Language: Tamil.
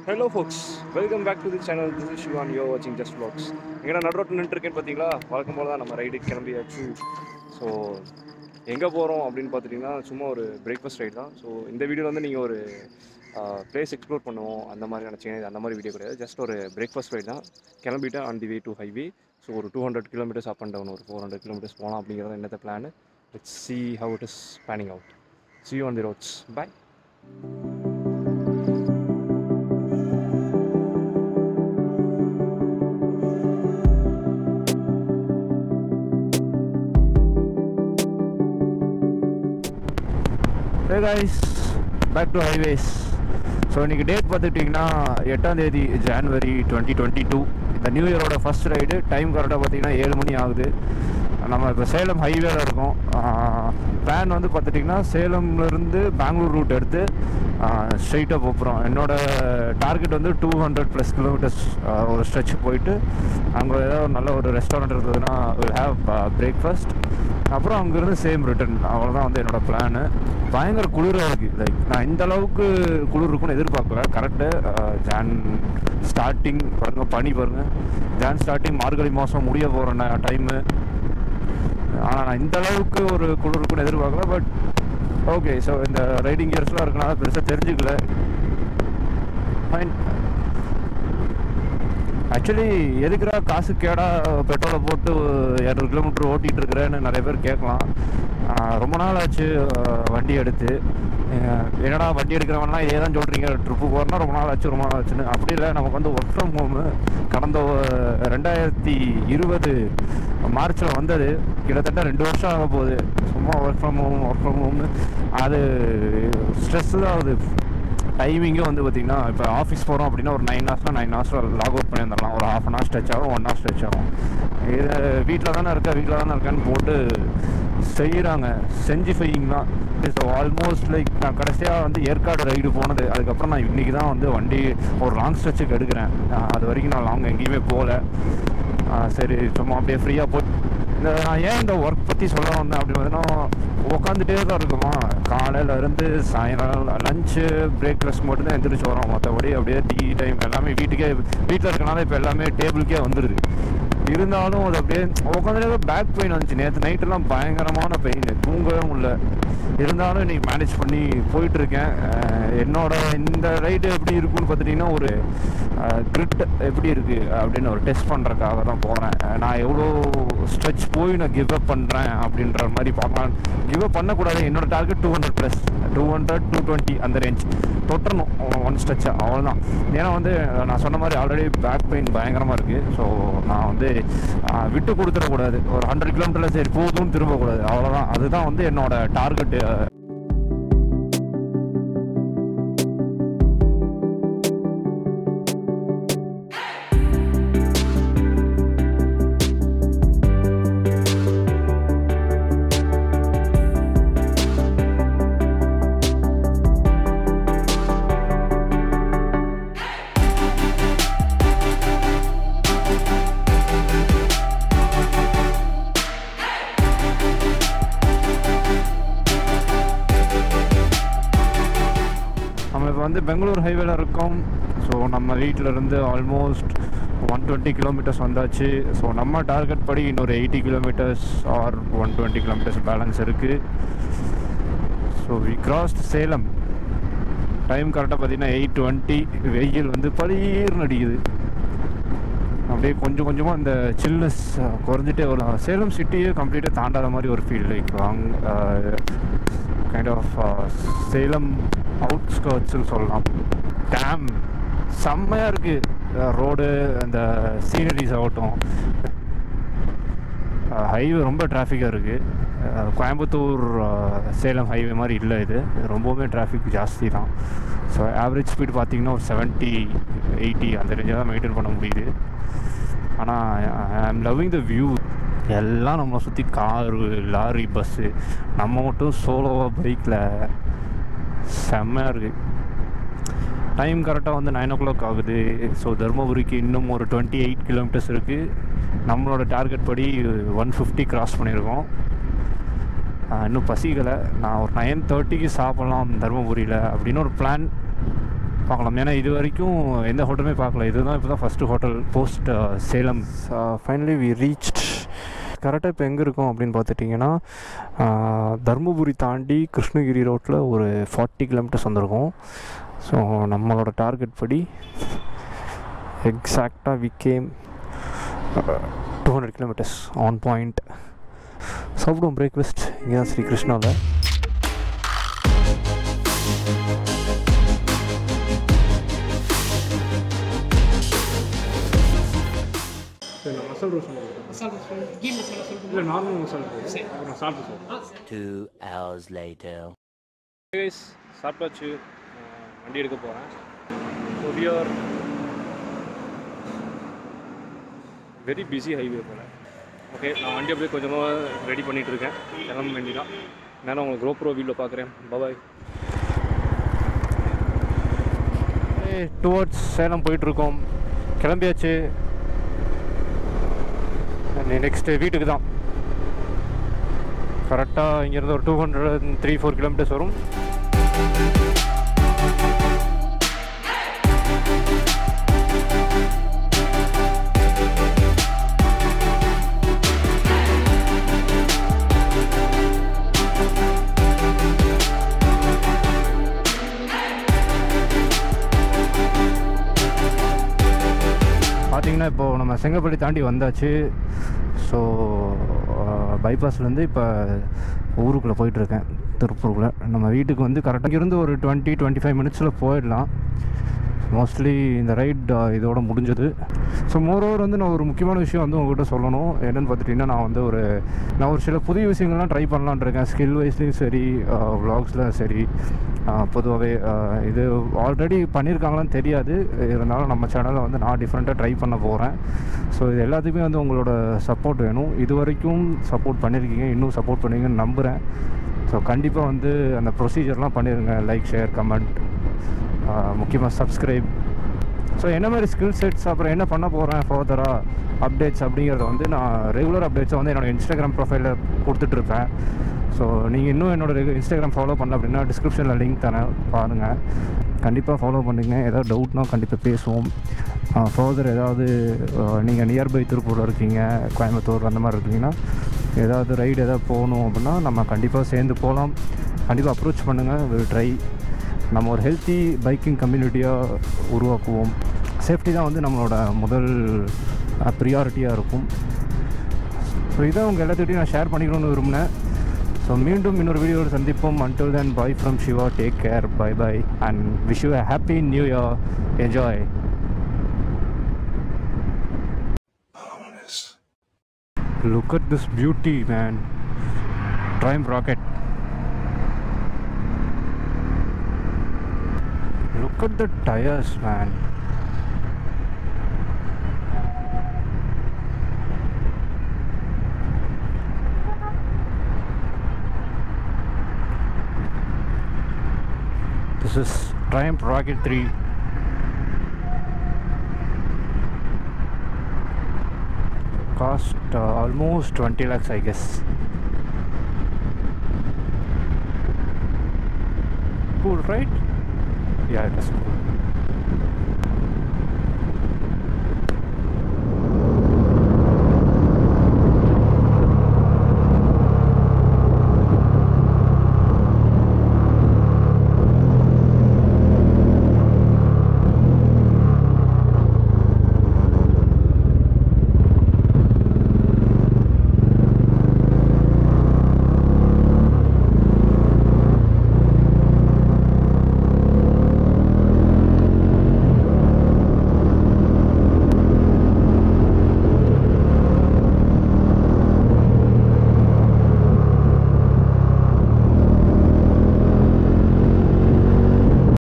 Hello folks, welcome back to the channel. This is Shivan. You're watching Just Vlogs. எங்கடா நடுரோட்டில் நின்றுருக்கேன்னு பார்த்தீங்களா? வழக்கம் போல தான் நம்ம ரைடு கிளம்பியாச்சு. ஸோ எங்கே போகிறோம் அப்படின்னு பார்த்துட்டிங்கன்னா சும்மா ஒரு பிரேக்ஃபாஸ்ட் ரைடு தான். ஸோ இந்த வீடியோவில் வந்து நீங்கள் ஒரு பிளேஸ் எக்ஸ்ப்ளோர் பண்ணுவோம் அந்த மாதிரி நினச்சிங்க. அந்த மாதிரி வீடியோ கிடையாது, ஜஸ்ட் ஒரு பிரேக்ஃபாஸ்ட் ரைடு தான். கிளம்பிட்டேன் on the way to highway. So ஒரு 200 கிலோமீட்டர்ஸ் அப் அண்ட் டவுன், ஒரு 400 கிலோமீட்டர்ஸ் போகலாம் அப்படிங்கிறது என்னத்த plan. Let's see how it is panning out. See you on the roads. Bye. Hey guys, back to highways. So இன்றைக்கி டேட் பார்த்துக்கிட்டிங்கன்னா 8ஆம் தேதி ஜான்வரி 2022. இந்த நியூ இயரோட ஃபஸ்ட் ரைடு. டைம் கரெக்டாக பார்த்திங்கன்னா 7 மணி ஆகுது. நம்ம இப்போ சேலம் ஹைவேல இருக்கோம். பிளான் வந்து பார்த்துட்டிங்கன்னா சேலம்லேருந்து பெங்களூர் ரூட் எடுத்து ஸ்ட்ரெயிட்டாக போகிறோம். என்னோடய டார்கெட் வந்து 200+ கிலோமீட்டர்ஸ் ஒரு ஸ்ட்ரெச் போயிட்டு அங்கே ஏதாவது நல்ல ஒரு ரெஸ்டாரண்ட் இருந்ததுன்னா வில் ஹேவ் பிரேக்ஃபாஸ்ட், அப்புறம் அங்கேருந்து சேம் ரிட்டர்ன். அவ்வளோதான் வந்து என்னோடய பிளானு. பயங்கர குளிராக இருக்குது. லைக் நான் இந்த அளவுக்கு குளிர் இருக்குன்னு எதிர்பார்க்கல. கரெக்டு ஜான் ஸ்டார்டிங் பாருங்கள், பனி பாருங்கள். ஜான் ஸ்டார்டிங், மார்கழி மாதம் முடிய போகிற டைமு. ஆனால் நான் இந்த அளவுக்கு ஒரு குளிர் இருக்குன்னு எதிர்பார்க்கல. பட் ஓகே, ஸோ இந்த ரைடிங் கியர்ஸ்லாம் இருக்கனால பெருசாக தெரிஞ்சுக்கல. ஃபைன். ஆக்சுவலி எதுக்குறா காசு கேடா பெட்ரோலை போட்டு 200 கிலோமீட்டர் ஓட்டிகிட்டு இருக்கிறேன்னு நிறைய பேர் கேட்கலாம். ரொம்ப நாள் ஆச்சு வண்டி எடுத்து. என்னடா வண்டி எடுக்கிறவனா ஏதான் சொல்கிறீங்க, ட்ரிப்பு போகிறனா ரொம்ப நாள் ஆச்சுன்னு. அப்படி இல்லை, நமக்கு வந்து ஒர்க் ஃப்ரம் ஹோமு கடந்த 2020 மார்ச்சில் வந்தது. கிட்டத்தட்ட 2 வருஷம் ஆக போகுது. சும்மா ஒர்க் ஃப்ரம் ஹோம்னு அது ஸ்ட்ரெஸ்ஸு தான் ஆகுது. டைமிங்கும் வந்து பார்த்திங்கன்னா இப்போ ஆஃபீஸ் போகிறோம் அப்படின்னா ஒரு 9 ஹவர்ஸில் லாக் அவுட் பண்ணி வந்துடலாம். ஒரு 1/2 hour ஸ்ட்ரெச் ஆகும், 1 hour ஸ்ட்ரெச் ஆகும். இது வீட்டில் தானே இருக்கேன்னு போட்டு செய்கிறாங்க. செஞ்சிஃபையிங் தான். ஸோ ஆல்மோஸ்ட் லைக் நான் கடைசியாக வந்து ஏற்காடு ரைடு போனது. அதுக்கப்புறம் நான் இன்றைக்கி தான் வந்து வண்டி ஒரு லாங் ஸ்ட்ரெச்சுக்கு எடுக்கிறேன். அது வரைக்கும் நான் லாங் எங்கேயுமே போகல. சரி, சும்மா அப்படியே ஃப்ரீயாக போய் நான் ஏன் இந்த ஒர்க் பற்றி சொல்ல வந்தேன் அப்படின்னு பார்த்தீங்கன்னா, உட்காந்துட்டே தான் இருக்குமா. காலையிலேருந்து சாயங்காலம் லஞ்சு பிரேக்ஃபாஸ்ட் மட்டும்தான் எந்திரிச்சு வரோம். மற்றபடி அப்படியே டீ டைம் எல்லாமே வீட்டில் இருக்கனால இப்போ எல்லாமே டேபிளுக்கே வந்துடுது. இருந்தாலும் அது அப்படியே உட்காந்துட்டே பேக் பெயின் வந்துச்சு. நேற்று நைட்டெல்லாம் பயங்கரமான பெயின், தூங்கவே முடியல. இருந்தாலும் இன்றைக்கி மேனேஜ் பண்ணி போயிட்டுருக்கேன். என்னோட இந்த ரைடு எப்படி இருக்குன்னு பார்த்துட்டிங்கன்னா, ஒரு கிரிட் எப்படி இருக்குது அப்படின்னு ஒரு டெஸ்ட் பண்ணுறதுக்காக தான் போகிறேன். நான் எவ்வளோ ஸ்ட்ரெச் போய் நான் கிவ் அப் பண்ணுறேன் அப்படின்ற மாதிரி பார்க்கலாம். கிவ் அப் பண்ணக்கூடாது. என்னோடய டார்கெட் 200+, 200 220 அந்த ரேஞ்ச் தொட்டணும் ஒன் ஸ்ட்ரெச்சை, அவ்வளோதான். ஏன்னா வந்து நான் சொன்ன மாதிரி ஆல்ரெடி பேக் பெயின் பயங்கரமாக இருக்குது. ஸோ நான் வந்து விட்டு கொடுத்துடக்கூடாது. ஒரு 100 கிலோமீட்டரில் சரி போதும்னு திரும்பக்கூடாது, அவ்வளோதான். அதுதான் வந்து என்னோடய டார்கெட்டு. வந்து பெங்களூர் ஹைவேல இருக்கோம். ஸோ நம்ம வீட்டிலருந்து ஆல்மோஸ்ட் 120 கிலோமீட்டர்ஸ் வந்தாச்சு. ஸோ நம்ம டார்கெட் படி இன்னொரு 80 கிலோமீட்டர்ஸ் ஆர் 120 கிலோமீட்டர்ஸ் பேலன்ஸ் இருக்குது. So we crossed Salem. Time கரெக்டாக பார்த்தீங்கன்னா 8:20. வெயில் வந்து பளீர்னு அடிக்குது. அப்படியே கொஞ்சம் கொஞ்சமாக இந்த சில்னஸ் குறைஞ்சிட்டே வரும். சேலம் சிட்டியே கம்ப்ளீட்டாக தாண்டாத மாதிரி ஒரு feel. Like kind of Salem அவுட்ஸ்கர்ட்ஸ்ன்னு சொல்லலாம். டேம் செம்மையாக இருக்குது. ரோடு, அந்த சீனரிஸ் ஆகட்டும். ஹைவே ரொம்ப டிராஃபிக்காக இருக்குது. கோயம்புத்தூர் சேலம் ஹைவே மாதிரி இல்லை. இது ரொம்பவுமே டிராஃபிக் ஜாஸ்தி தான். ஸோ ஆவரேஜ் ஸ்பீட் பார்த்திங்கன்னா ஒரு 70-80 அந்த ரேஞ்சில் தான் மெயின்டைன் பண்ண முடியுது. ஆனால் ஐ ஆம் லவ்விங் த வியூ. எல்லாம் நம்மளை சுற்றி காரு, லாரி, பஸ்ஸு. நம்ம மட்டும் சோலோவாக பைக்கில் செம்மையாக இருக்குது. டைம் கரெக்டாக வந்து 9 o'clock ஆகுது. ஸோ தருமபுரிக்கு இன்னும் ஒரு 28 கிலோமீட்டர்ஸ் இருக்குது. நம்மளோட டார்கெட் படி 150 கிராஸ் பண்ணியிருக்கோம். இன்னும் பசிக்கலை. நான் ஒரு 9:30க்கு சாப்பிட்லாம் தருமபுரியில் அப்படின்னு ஒரு பிளான். பார்க்கலாம். ஏன்னா இது வரைக்கும் எந்த ஹோட்டலுமே பார்க்கல. இதுதான் இப்போ தான் first hotel post Salem. Finally we reached. கரெக்டாக இப்போ எங்கே இருக்கோம் அப்படின்னு பார்த்துட்டிங்கன்னா தருமபுரி தாண்டி கிருஷ்ணகிரி ரோட்டில் ஒரு 40 கிலோமீட்டர்ஸ் வந்திருக்கோம். ஸோ நம்மளோட டார்கெட் படி எக்ஸாக்டாக we came 200 kilometres on point. சாப்பிடுவோம் பிரேக்ஃபாஸ்ட் இங்கே தான் ஸ்ரீ கிருஷ்ணாவில். மசாலா ரோஸ் இல்லை நார்மல் மசாலா ரோஸ். அப்புறம் சாப்பிட்டு சார் 2 hours later. கைஸ் சாப்பிட்டாச்சு. வண்டி எடுக்க போகிறேன். So we are very busy highway போல். ஓகே, நான் வண்டி அப்படியே கொஞ்சமாக ரெடி பண்ணிகிட்ருக்கேன். கிளம்ப வேண்டிதான். நான் உங்களுக்கு GoPro வீடியோவில் பார்க்குறேன். பாய். டுவர்ட்ஸ் சேலம் போயிட்டுருக்கோம். கிளம்பியாச்சு. நெக்ஸ்ட்டு வீட்டுக்கு தான். கரெக்டாக இங்கேருந்து ஒரு 203-4 கிலோமீட்டர்ஸ் வரும். பார்த்திங்கன்னா இப்போது நம்ம செங்கப்பள்ளி தாண்டி வந்தாச்சு. ஸோ பைபாஸ்லேருந்து இப்போ ஊருக்குள்ளே போயிட்டுருக்கேன், திருப்பூருக்குள்ளே. நம்ம வீட்டுக்கு வந்து கரெக்டாக இருந்து ஒரு 20-25 மினிட்ஸில் போயிடலாம். மோஸ்ட்லி இந்த ரைட் இதோட முடிஞ்சது. ஸோ மோரோவர் வந்து நான் ஒரு முக்கியமான விஷயம் வந்து உங்கள்கிட்ட சொல்லணும். என்னென்னு பார்த்துட்டிங்கன்னா நான் ஒரு சில புதிய விஷயங்கள்லாம் ட்ரை பண்ணலான் இருக்கேன். ஸ்கில் வைஸ்லேயும் சரி, வ்ளாக்ஸில் சரி. பொதுவாகவே இது ஆல்ரெடி பண்ணியிருக்காங்களான்னு தெரியாது. இருந்தாலும் நம்ம சேனலில் வந்து நான் டிஃப்ரெண்ட்டாக ட்ரை பண்ண போகிறேன். ஸோ இது எல்லாத்துக்குமே வந்து உங்களோட சப்போர்ட் வேணும். இது வரைக்கும் சப்போர்ட் பண்ணியிருக்கீங்க, இன்னும் சப்போர்ட் பண்ணுவீங்கன்னு நம்புகிறேன். ஸோ கண்டிப்பாக வந்து அந்த ப்ரொசீஜர்லாம் பண்ணிடுங்க. லைக், ஷேர், கமெண்ட், முக்கியமாக சப்ஸ்கிரைப். ஸோ என்ன மாதிரி ஸ்கில் செட்ஸ், அப்புறம் என்ன பண்ண போகிறேன் ஃபர்தராக அப்டேட்ஸ் அப்படிங்கிறத வந்து நான் ரெகுலர் அப்டேட்ஸை வந்து என்னோடய இன்ஸ்டாகிராம் ப்ரொஃபைலில் கொடுத்துட்ருப்பேன். ஸோ நீங்கள் இன்னும் என்னோடய இன்ஸ்டாகிராம் ஃபாலோ பண்ணல அப்படின்னா டிஸ்கிரிப்ஷனில் லிங்க் தரேன், பாருங்கள். கண்டிப்பாக ஃபாலோ பண்ணுங்க. ஏதாவது டவுட்னா கண்டிப்பாக பேசுவோம். ஃபர்தர் ஏதாவது நீங்கள் நியர்பை திருப்பூரில் இருக்கீங்க, கோயம்புத்தூர் அந்த மாதிரி இருக்கீங்கன்னா ஏதாவது ரைடு ஏதாவது போகணும் அப்படின்னா நம்ம கண்டிப்பாக சேர்ந்து போகலாம். கண்டிப்பாக அப்ரோச் பண்ணுங்கள். Will try. நம்ம ஒரு ஹெல்த்தி பைக்கிங் கம்யூனிட்டியாக உருவாக்குவோம். சேஃப்டி தான் வந்து நம்மளோட முதல் ப்ரியாரிட்டியாக இருக்கும். ஸோ இதை உங்கள் எல்லாத்துக்கிட்டையும் நான் ஷேர் பண்ணிக்கணும்னு விரும்பினேன். ஸோ மீண்டும் இன்னொரு வீடியோவில் சந்திப்போம். until then, bye from Shiva. Take care. Bye bye and wish you a happy new year. Enjoy. Look at this beauty, man. Triumph rocket. Look at the tires, man. This is Triumph Rocket 3. Cost almost 20 lakhs, I guess. Cool, right? Yeah, it is cool.